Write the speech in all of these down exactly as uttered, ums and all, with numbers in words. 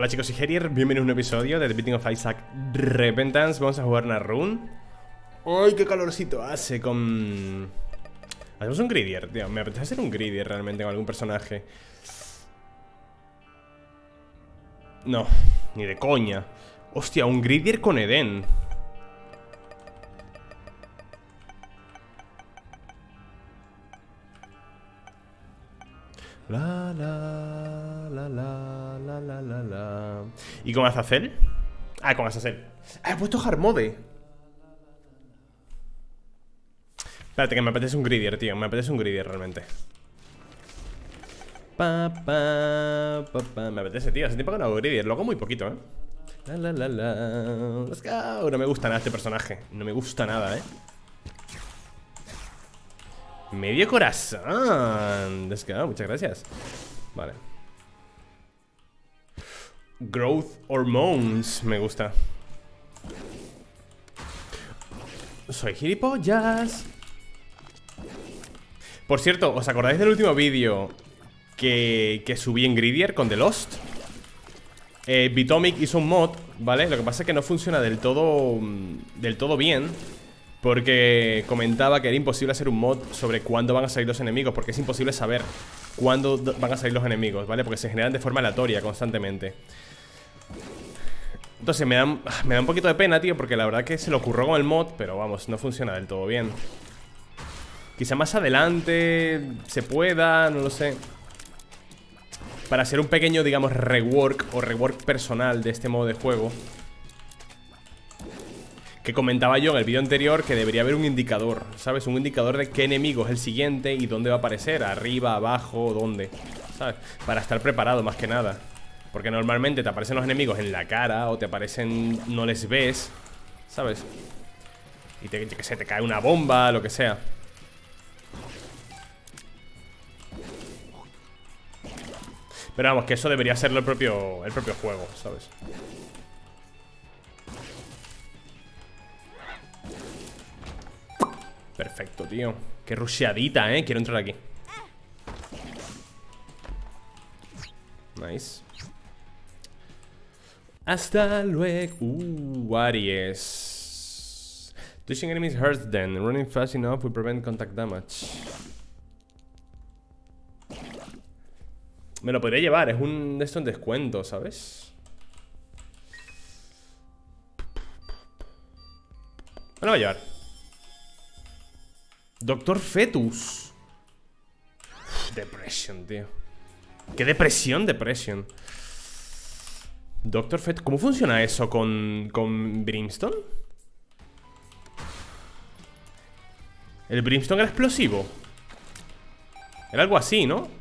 Hola chicos, soy Herier, bienvenidos a un episodio de The Binding of Isaac Repentance. Vamos a jugar una run. ¡Ay, qué calorcito hace con... Hacemos un Gridier, tío. Me apetece hacer un Gridier realmente con algún personaje. No, ni de coña. Hostia, un Gridier con Eden. La la la la la la la la. ¿Y con Azazel? Ah, con Azazel. Ah, he puesto Harmode. Espérate, que me apetece un Gridier, tío. Me apetece un Gridier realmente. Pa, pa, pa, pa. Me apetece, tío. Hace tiempo que no hago Gridier. Lo hago muy poquito, eh. La la la la. Let's go. No me gusta nada este personaje. No me gusta nada, eh. Medio corazón. Let's go, muchas gracias. Vale. Growth Hormones. Me gusta. Soy gilipollas. Por cierto, ¿os acordáis del último vídeo que, que subí en Gridier con The Lost? Eh, Bitomic hizo un mod, ¿vale? Lo que pasa es que no funciona del todo Del todo bien, porque comentaba que era imposible hacer un mod sobre cuándo van a salir los enemigos, porque es imposible saber cuándo van a salir los enemigos, ¿vale? Porque se generan de forma aleatoria constantemente. Entonces me da, me da un poquito de pena, tío, porque la verdad que se lo ocurrió con el mod, pero vamos, no funciona del todo bien. Quizá más adelante se pueda, no lo sé, para hacer un pequeño, digamos, rework o rework personal de este modo de juego. Que comentaba yo en el vídeo anterior que debería haber un indicador, ¿sabes? Un indicador de qué enemigo es el siguiente y dónde va a aparecer, arriba, abajo, dónde, ¿sabes? Para estar preparado más que nada. Porque normalmente te aparecen los enemigos en la cara o te aparecen, no les ves, ¿sabes? Y te, que se te cae una bomba, lo que sea. Pero vamos, que eso debería serlo el propio, el propio juego, ¿sabes? Perfecto, tío. Qué rusheadita, ¿eh? Quiero entrar aquí. Nice. Hasta luego. Uh, Aries. Touching enemies hurts then. Running fast enough will prevent contact damage. Me lo podría llevar, es un de estos en descuento, ¿sabes? Me lo voy a llevar. Doctor Fetus. Uf, depresión, tío. ¿Qué depresión, depresión? Doctor Fetus. ¿Cómo funciona eso con, con Brimstone? ¿El Brimstone era explosivo? Era algo así, ¿no?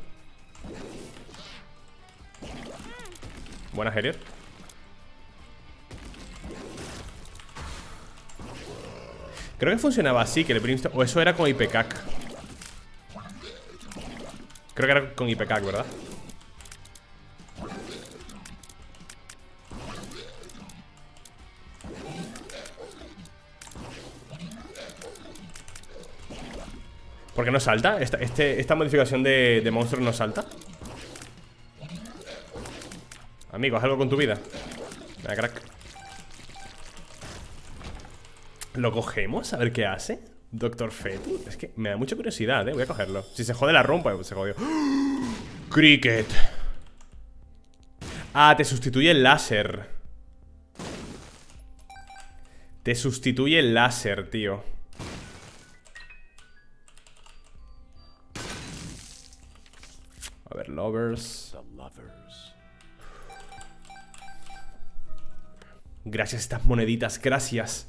Buena, Herier. Creo que funcionaba así, que el Brimstone... O eso era con Ipecac. Creo que era con Ipecac, ¿verdad? ¿Por qué no salta? ¿Esta, este, esta modificación de, de monstruos no salta? Amigo, haz algo con tu vida. Venga, crack. ¿Lo cogemos? A ver qué hace Doctor Fetus. Es que me da mucha curiosidad, eh. Voy a cogerlo. Si se jode la rompa, pues se jodió. Cricket. Ah, te sustituye el láser. Te sustituye el láser, tío. A ver, lovers. Gracias a estas moneditas, gracias.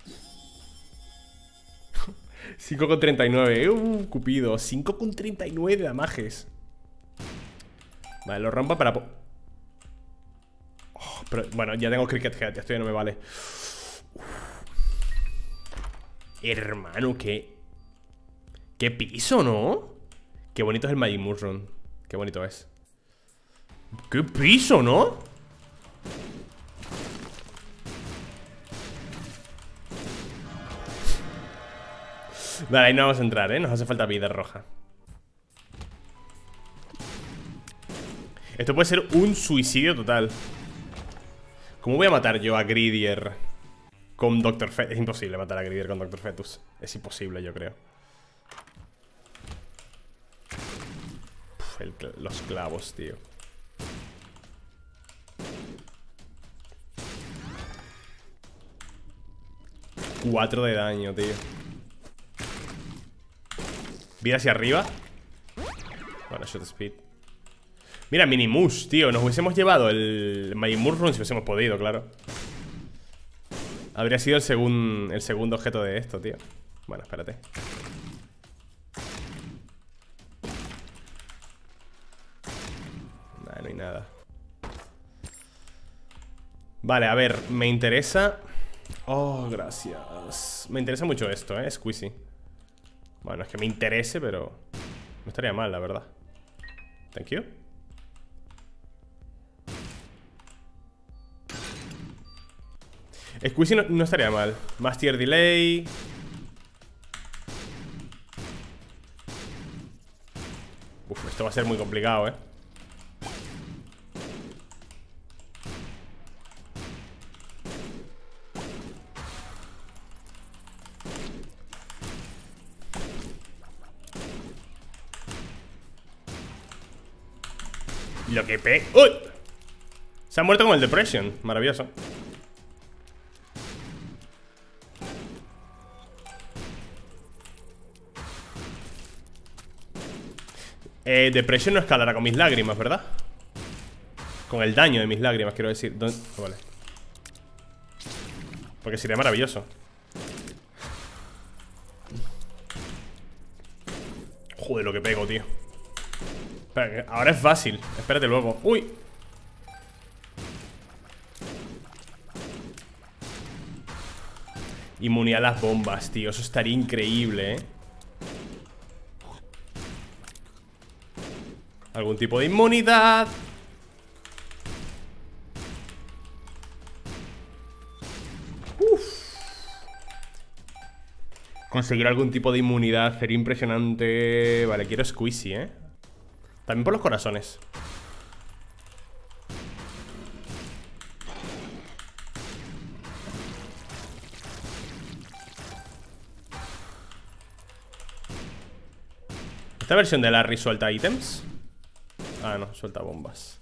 cinco con treinta y nueve. Uh, Cupido. cinco con treinta y nueve de damages. Vale, lo rompa para... Oh, pero, bueno, ya tengo Cricket Head. Esto ya no me vale. Uf. Hermano, qué... Qué piso, ¿no? Qué bonito es el Magic Mushroom. Qué bonito es. Qué piso, ¿no? Vale, ahí no vamos a entrar, ¿eh? Nos hace falta vida roja. Esto puede ser un suicidio total. ¿Cómo voy a matar yo a Gridier con Doctor Fetus? Es imposible matar a Gridier con Doctor Fetus. Es imposible, yo creo. Uf, el, los clavos, tío. Cuatro de daño, tío. Vida hacia arriba. Bueno, shot speed. Mira, Minimush, tío. Nos hubiésemos llevado el Minimush Run si hubiésemos podido, claro. Habría sido el, segun, el segundo objeto de esto, tío. Bueno, espérate. Nah, no hay nada. Vale, a ver, me interesa. Oh, gracias. Me interesa mucho esto, eh, Squeezy. Bueno, es que me interese, pero no estaría mal, la verdad. Thank you. Squeezy no, no estaría mal. Más tier delay. Uf, esto va a ser muy complicado, eh. Lo que pe... ¡Uy! Se ha muerto con el Depression. Maravilloso. Eh, Depression no escalará con mis lágrimas, ¿verdad? Con el daño de mis lágrimas, quiero decir. ¿Dónde? Oh, vale. Porque sería maravilloso. Joder, lo que pego, tío. Espera, ahora es fácil. Espérate luego. ¡Uy! Inmunidad a las bombas, tío. Eso estaría increíble, ¿eh? Algún tipo de inmunidad. Uf. Conseguir algún tipo de inmunidad sería impresionante. Vale, quiero Squeezy, ¿eh? También por los corazones. ¿Esta versión de Larry suelta ítems? Ah, no, suelta bombas.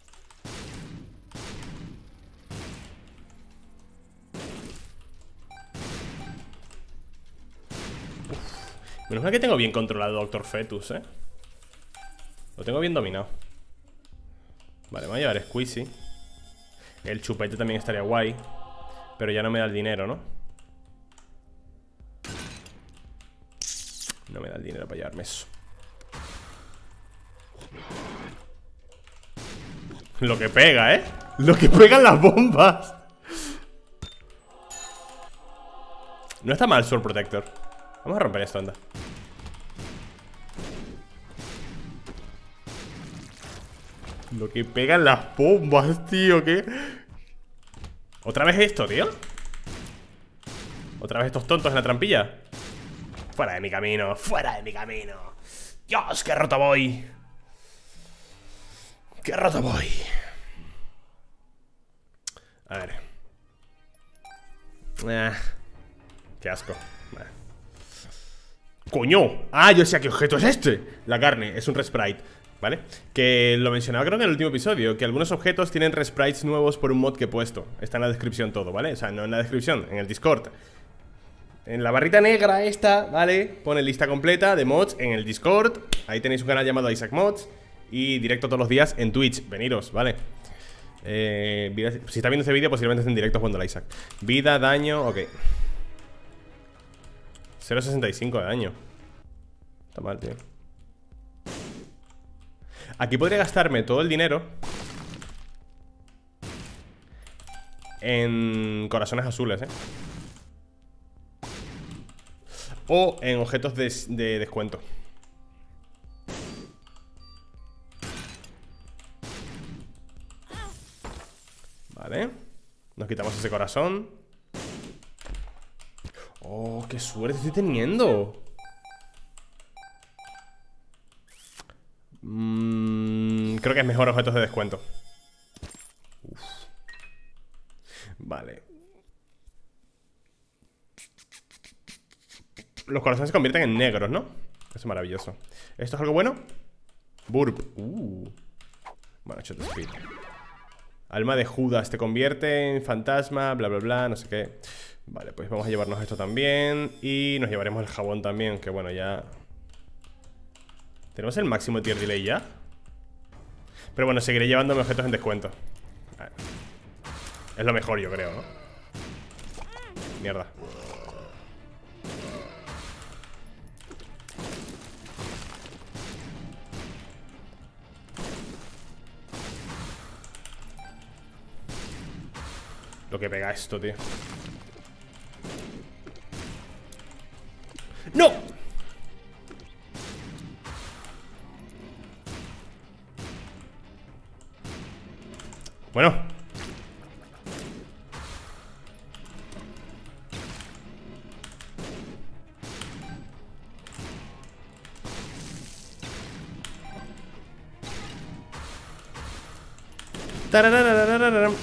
Uf. Menos mal que tengo bien controlado Doctor Fetus, eh. Lo tengo bien dominado. Vale, me voy a llevar Squeezy. El chupete también estaría guay. Pero ya no me da el dinero, ¿no? No me da el dinero para llevarme eso. Lo que pega, ¿eh? Lo que pegan las bombas. No está mal Sword Protector. Vamos a romper esto, anda. Lo que pegan las bombas, tío, ¿qué? ¿Otra vez esto, tío? ¿Otra vez estos tontos en la trampilla? Fuera de mi camino, fuera de mi camino. Dios, qué roto voy. Qué roto voy. A ver. Ah, qué asco. Ah. ¡Coño! Ah, yo sé qué objeto es este. La carne, es un Resprite, ¿vale? Que lo mencionaba creo que en el último episodio. Que algunos objetos tienen Resprites nuevos por un mod que he puesto. Está en la descripción todo, ¿vale? O sea, no en la descripción, en el Discord. En la barrita negra esta, ¿vale? Pone lista completa de mods en el Discord. Ahí tenéis un canal llamado Isaac Mods. Y directo todos los días en Twitch. Veniros, ¿vale? Eh, vida, si está viendo este vídeo, posiblemente esté en directo jugando a Isaac. Vida, daño, ok. cero coma sesenta y cinco de daño. Está mal, tío. Aquí podría gastarme todo el dinero en corazones azules, ¿eh? O en objetos de, de descuento. Vale. Nos quitamos ese corazón. Oh, qué suerte estoy teniendo. mm, Creo que es mejor objetos de descuento. Uf. Vale. Los corazones se convierten en negros, ¿no? Eso es maravilloso. ¿Esto es algo bueno? Burp. Uh. Bueno, shot speed. Alma de Judas te convierte en fantasma, bla, bla, bla, no sé qué. Vale, pues vamos a llevarnos esto también. Y nos llevaremos el jabón también, que bueno, ya... ¿Tenemos el máximo de tier delay ya? Pero bueno, seguiré llevándome objetos en descuento. Vale. Es lo mejor, yo creo, ¿no? Mierda. Lo que pega esto, tío. ¡No! Bueno. Tararararararam.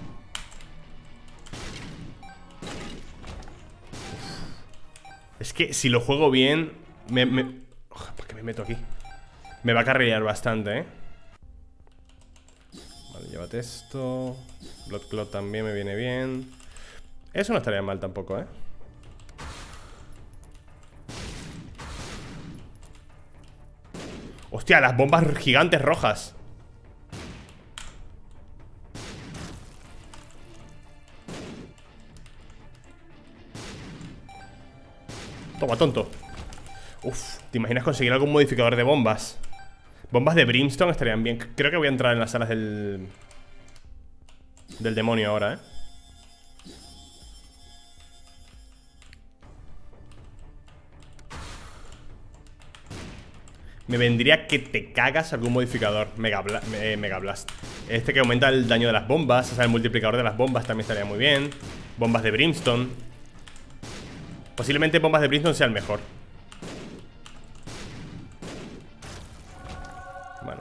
Es que si lo juego bien me, me... ¿Por qué me meto aquí? Me va a carrilear bastante, ¿eh? Vale, llévate esto. Blood Clot también me viene bien. Eso no estaría mal tampoco, ¿eh? Hostia, las bombas gigantes rojas. Toma, tonto. Uf, ¿te imaginas conseguir algún modificador de bombas? Bombas de Brimstone estarían bien. Creo que voy a entrar en las salas del... del demonio ahora, ¿eh? Me vendría que te cagas algún modificador. Mega, Bla eh, Mega Blast. Este que aumenta el daño de las bombas. O sea, el multiplicador de las bombas también estaría muy bien. Bombas de Brimstone. Posiblemente bombas de Brimstone sea el mejor. Bueno.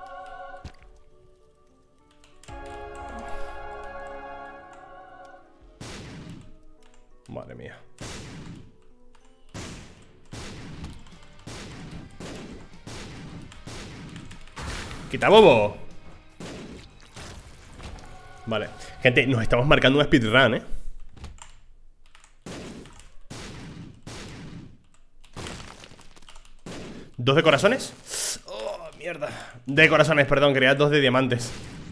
Madre mía. ¡Quita bobo! Vale. Gente, nos estamos marcando una speedrun, ¿eh? ¿Dos de corazones? Oh, mierda. De corazones, perdón, quería dos de diamantes.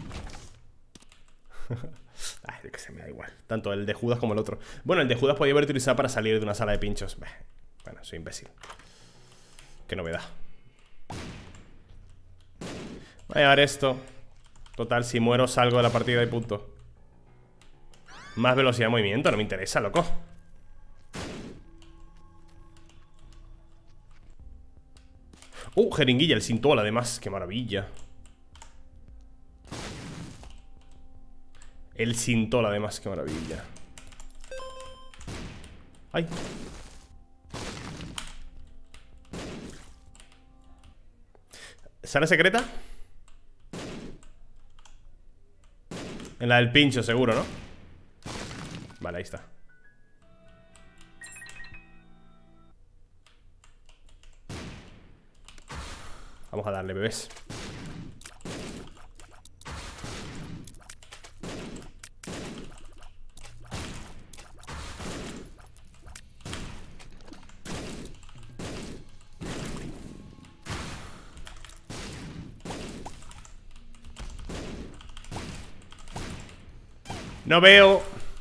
Ay, que se me da igual. Tanto el de Judas como el otro. Bueno, el de Judas podía haber utilizado para salir de una sala de pinchos. Bueno, soy imbécil. Qué novedad. Voy a llevar esto. Total, si muero salgo de la partida y punto. Más velocidad de movimiento, no me interesa, loco. Uh, jeringuilla, el Sintol además, qué maravilla. El Sintol además, qué maravilla. Ay. ¿Sala secreta? En la del pincho, seguro, ¿no? Vale, ahí está. Vamos a darle, bebés. No veo.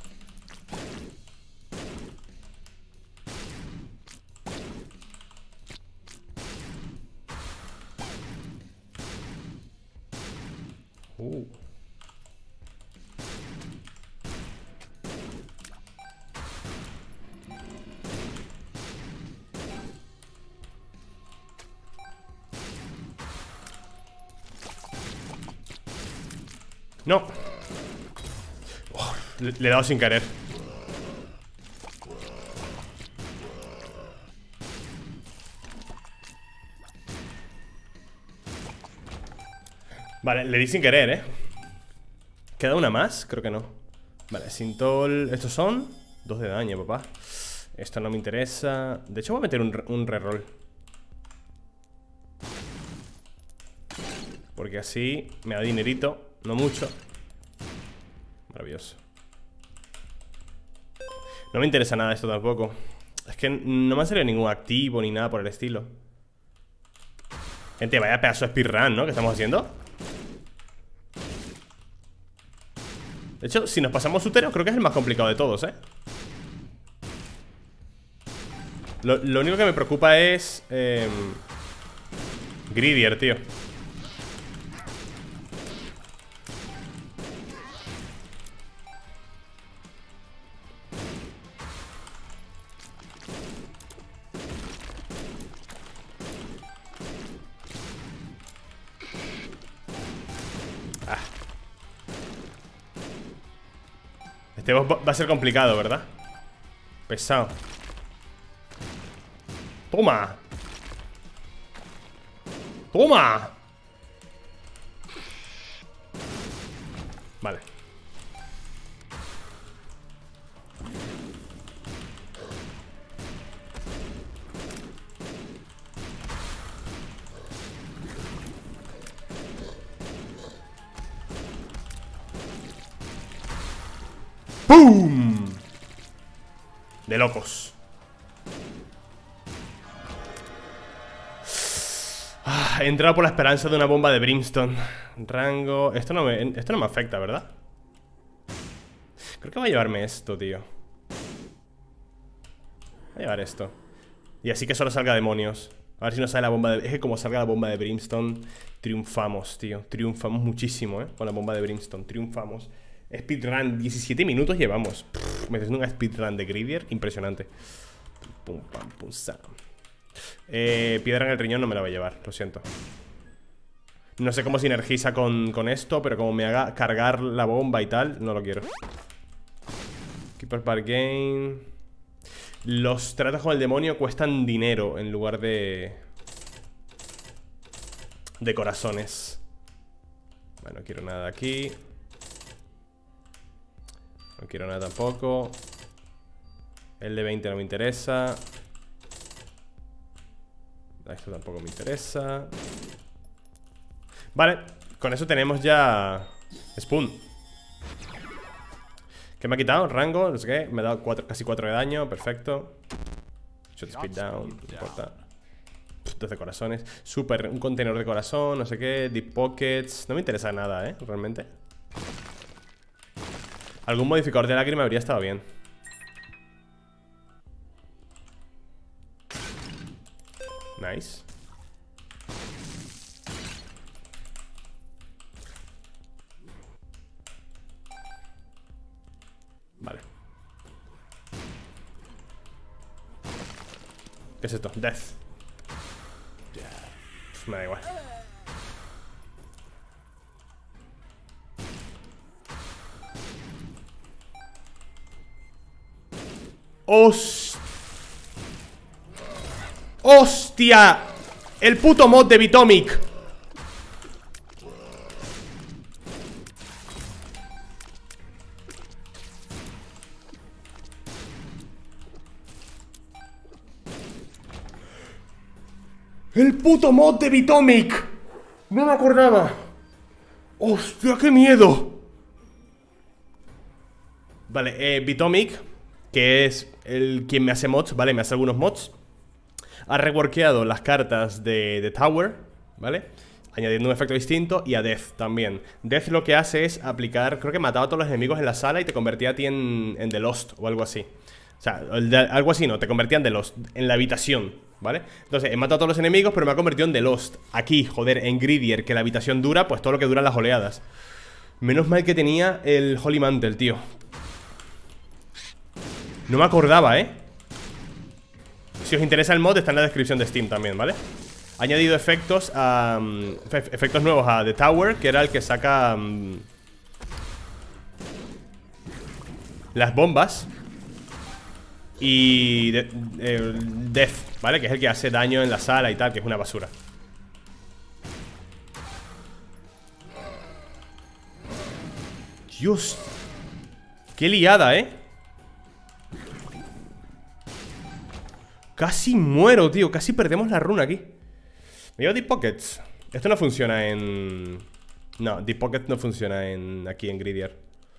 Uh. No. Oh, le, le he dado sin querer. Vale, le di sin querer, ¿eh? ¿Queda una más? Creo que no. Vale, Sintol. Estos son dos de daño, papá. Esto no me interesa. De hecho voy a meter un, un reroll, porque así me da dinerito. No mucho. Maravilloso. No me interesa nada esto tampoco. Es que no me ha salido ningún activo ni nada por el estilo. Gente, vaya pedazo de speedrun, ¿no? ¿Qué estamos haciendo? De hecho, si nos pasamos Utero, creo que es el más complicado de todos, ¿eh? Lo, lo único que me preocupa es... Eh, Gridier, tío. Este boss va a ser complicado, ¿verdad? Pesado. ¡Toma! ¡Toma! Vale. ¡Pum! De locos. Ah, he entrado por la esperanza de una bomba de Brimstone. Rango... Esto no me, esto no me afecta, ¿verdad? Creo que voy a llevarme esto, tío. Voy a llevar esto. Y así que solo salga demonios. A ver si nos sale la bomba de... Es que como salga la bomba de Brimstone, triunfamos, tío. Triunfamos muchísimo, ¿eh? Con la bomba de Brimstone, triunfamos. Speedrun, diecisiete minutos llevamos. Pff, me haciendo una speedrun de Gridier impresionante. Pum, pam, pum, sam. Eh, piedra en el riñón no me la voy a llevar, lo siento. No sé cómo sinergiza con, con esto, pero como me haga cargar la bomba y tal, no lo quiero. Keeper Bargain. Los tratos con el demonio cuestan dinero en lugar de... de corazones. Bueno, no quiero nada aquí. No quiero nada tampoco. El de veinte no me interesa. Esto tampoco me interesa. Vale, con eso tenemos ya Spoon. ¿Qué me ha quitado? Rango, no sé qué. Me ha dado cuatro, casi cuatro de daño, perfecto. Shot speed down, no importa. doce corazones. Super, un contenedor de corazón, no sé qué. Deep pockets. No me interesa nada, eh, realmente. Algún modificador de lágrima habría estado bien. Nice. Vale. ¿Qué es esto? Death. Pff, me da igual. ¡Hostia! ¡Hostia! El puto mod de Bitomic. El puto mod de Bitomic. No me acordaba. ¡Hostia, qué miedo! Vale, eh, Bitomic, que es el quien me hace mods, ¿vale? Me hace algunos mods. Ha reworkeado las cartas de, de Tower, ¿vale? Añadiendo un efecto distinto, y a Death también. Death lo que hace es aplicar... Creo que mataba a todos los enemigos en la sala y te convertía a ti en, en The Lost o algo así. O sea, de, algo así no, te convertía en The Lost, en la habitación, ¿vale? Entonces, he matado a todos los enemigos, pero me ha convertido en The Lost. Aquí, joder, en Gridier, que la habitación dura, pues todo lo que duran las oleadas. Menos mal que tenía el Holy Mantle, tío. No me acordaba, ¿eh? Si os interesa el mod, está en la descripción de Steam también, ¿vale? Ha añadido efectos a, um, efectos nuevos a The Tower, que era el que saca um, las bombas. Y de, eh, Death, ¿vale? Que es el que hace daño en la sala y tal, que es una basura. Dios. Qué liada, ¿eh? Casi muero, tío. Casi perdemos la runa aquí. Me llevo Deep Pockets. Esto no funciona en... No, Deep Pockets no funciona en... aquí en Gridier.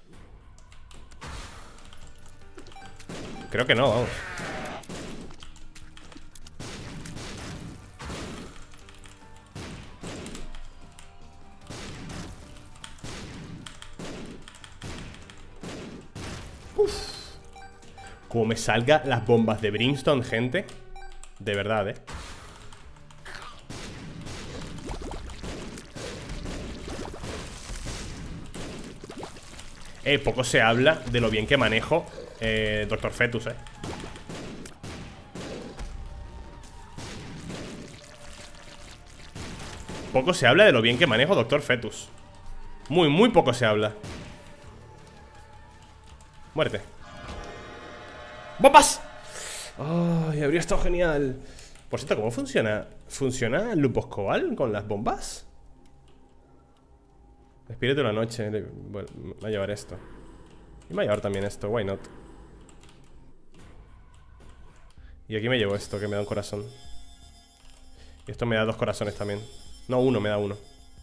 Creo que no, vamos. Uf. Como me salga las bombas de Brimstone, gente. De verdad, eh Eh, poco se habla de lo bien que manejo eh, Doctor Fetus, eh Poco se habla de lo bien que manejo Doctor Fetus. Muy, muy poco se habla. Muerte. ¡Bombas! ¡Ay, habría estado genial! Por cierto, ¿cómo funciona? ¿Funciona el Lupus Cobal con las bombas? Espíritu de la noche. Bueno, me va a llevar esto. Y me va a llevar también esto, why not. Y aquí me llevo esto, que me da un corazón. Y esto me da dos corazones también. No, uno, me da uno.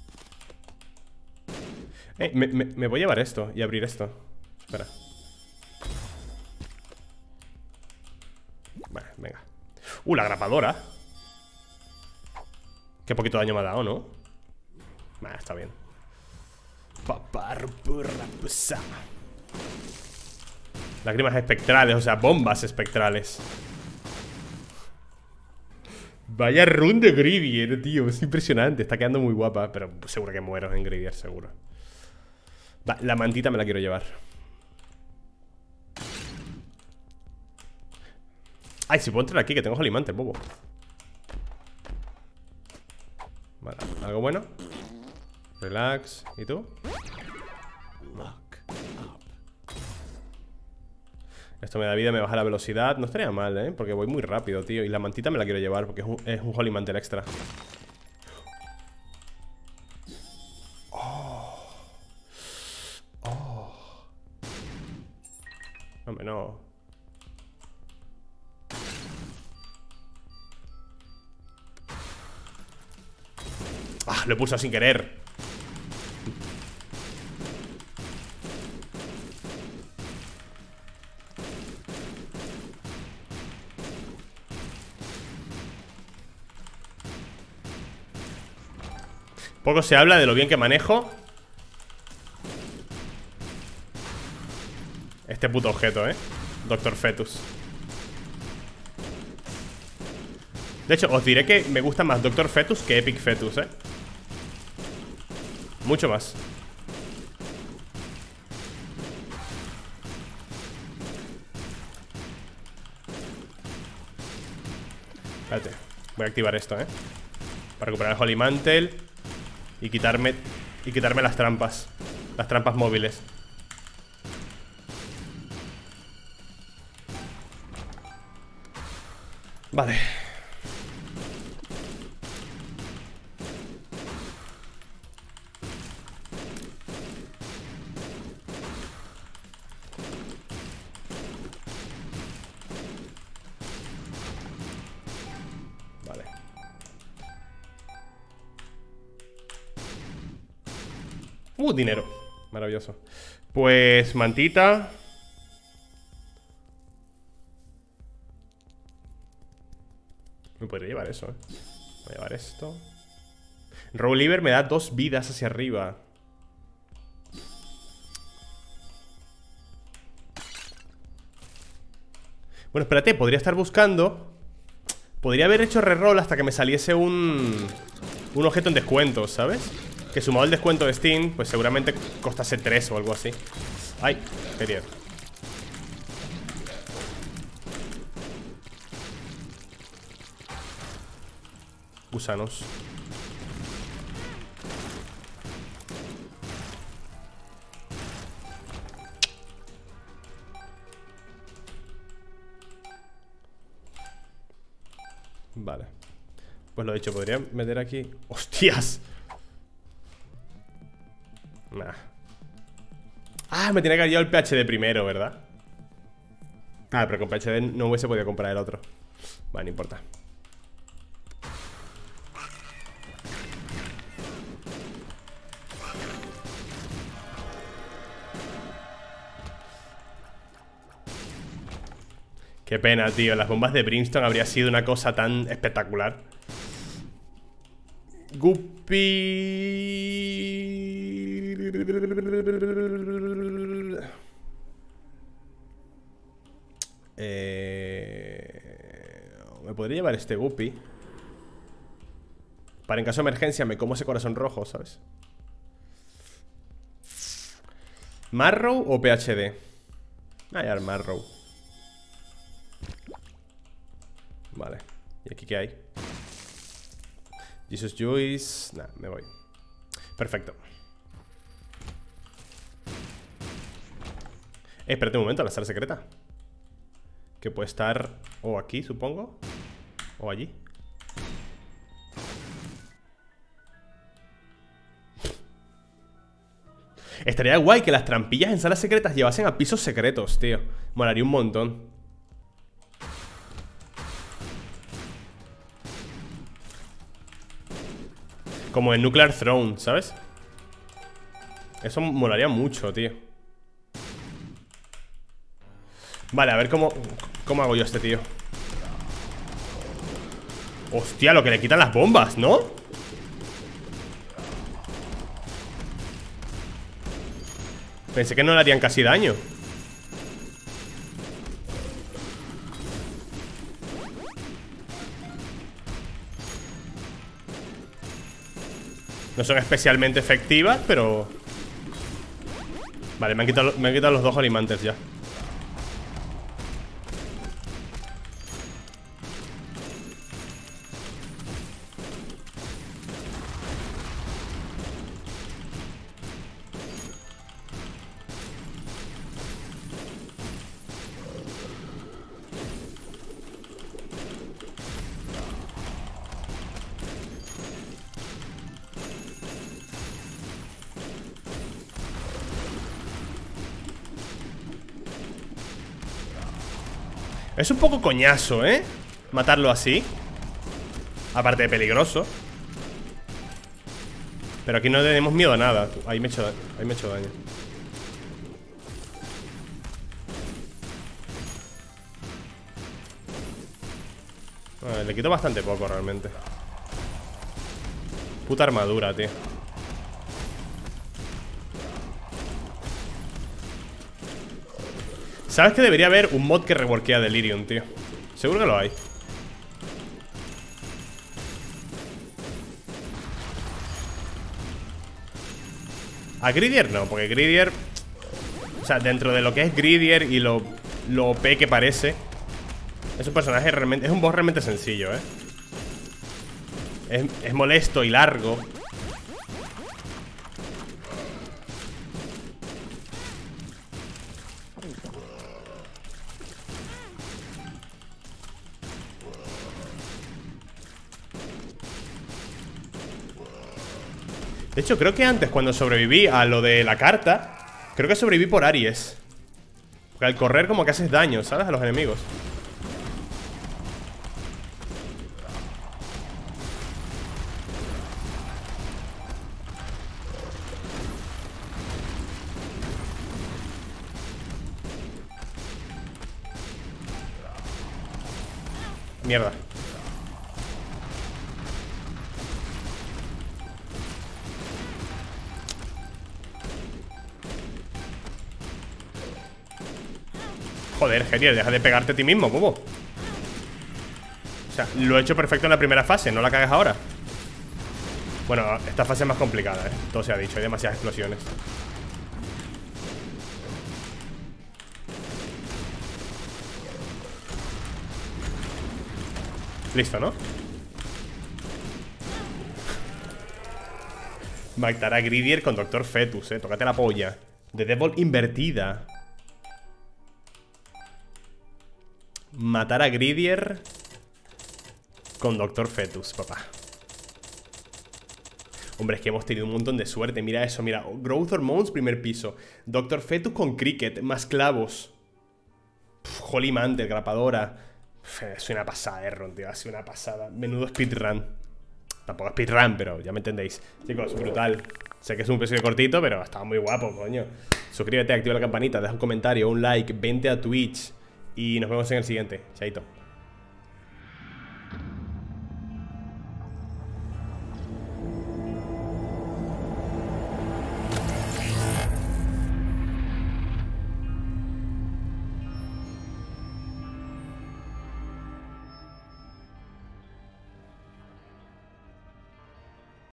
Eh, me, me, me voy a llevar esto y abrir esto. Espera. Vale, venga. Uh, la grapadora. Qué poquito daño me ha dado, ¿no? Vale, está bien. Lágrimas espectrales, o sea, bombas espectrales. Vaya run de Gridier, tío. Es impresionante, está quedando muy guapa. Pero seguro que muero en Gridier, seguro. Va, la mantita me la quiero llevar. Ay, si puedo entrar aquí, que tengo Holy Mantle, bobo. Vale, algo bueno. Relax. ¿Y tú? Esto me da vida, me baja la velocidad. No estaría mal, ¿eh? Porque voy muy rápido, tío. Y la mantita me la quiero llevar porque es un, es un Holy Mantle extra. Oh. Oh. Hombre, no. Ah, lo he pulsado sin querer. Poco se habla de lo bien que manejo este puto objeto, ¿eh? Doctor Fetus. De hecho, os diré que me gusta más Doctor Fetus que Epic Fetus, ¿eh? Mucho más. Espérate, voy a activar esto, ¿eh? Para recuperar el Holy Mantle y quitarme y quitarme las trampas. Las trampas móviles. Vale. Vale. Uh, dinero. Maravilloso. Pues mantita. Me podría llevar eso, eh. Voy a llevar esto. Rowliver me da dos vidas hacia arriba. Bueno, espérate, podría estar buscando. Podría haber hecho reroll hasta que me saliese un Un objeto en descuento, ¿sabes? Que sumado el descuento de Steam, pues seguramente costase tres o algo así. Ay, quería. Gusanos. Vale. Pues lo dicho, podría meter aquí. ¡Hostias! Nah. Ah, me tenía que haber llevado el P H D primero, ¿verdad? Ah, pero con P H D no hubiese podido comprar el otro. Vale, no importa. Qué pena, tío. Las bombas de Brimstone habría sido una cosa tan espectacular. Guppy. Eh... Me podría llevar este Guppy. Para en caso de emergencia me como ese corazón rojo, ¿sabes? ¿Marrow o P H D? Ah, ya, el Marrow. Vale. ¿Y aquí qué hay? Jesus Juice. Nah, me voy. Perfecto. Eh, espérate un momento, la sala secreta. Que puede estar o aquí, supongo. O allí. Estaría guay que las trampillas en salas secretas llevasen a pisos secretos, tío. Molaría un montón. Como en Nuclear Throne, ¿sabes? Eso molaría mucho, tío. Vale, a ver cómo ¿Cómo hago yo a este tío? Hostia, lo que le quitan las bombas, ¿no? Pensé que no le harían casi daño. No son especialmente efectivas, pero... Vale, me han quitado, me han quitado los dos Holymantes ya. Es un poco coñazo, ¿eh? Matarlo así. Aparte de peligroso. Pero aquí no tenemos miedo a nada. Ahí me he hecho, ahí me he hecho daño. Vale, le quito bastante poco realmente. Puta armadura, tío. ¿Sabes que debería haber un mod que reworkea Delirium, tío? Seguro que lo hay. A Gridier no, porque Gridier... O sea, dentro de lo que es Gridier y lo, lo O P que parece, es un personaje realmente... Es un boss realmente sencillo, ¿eh? Es, es molesto y largo. De hecho, creo que antes, cuando sobreviví a lo de la carta, creo que sobreviví por Aries. Porque al correr como que haces daño, ¿sabes? A los enemigos. Mierda. Joder, Gerier, deja de pegarte a ti mismo, bobo. O sea, lo he hecho perfecto en la primera fase, no la cagues ahora. Bueno, esta fase es más complicada, eh. Todo se ha dicho, hay demasiadas explosiones. Listo, ¿no? Matar a Gridier con Doctor Fetus, eh. Tócate la polla. The Devil invertida. Matar a Gridier con Doctor Fetus, papá. Hombre, es que hemos tenido un montón de suerte. Mira eso, mira. Growth Hormones, primer piso. Doctor Fetus con Cricket, más clavos. Pff, Holy Mantle, grapadora. Pff, es una pasada, eh, Ron, tío. Ha sido una pasada. Menudo speedrun. Tampoco speedrun, pero ya me entendéis. Chicos, brutal. Sé que es un episodio cortito, pero estaba muy guapo, coño. Suscríbete, activa la campanita, deja un comentario, un like, vente a Twitch. Y nos vemos en el siguiente. Chaito.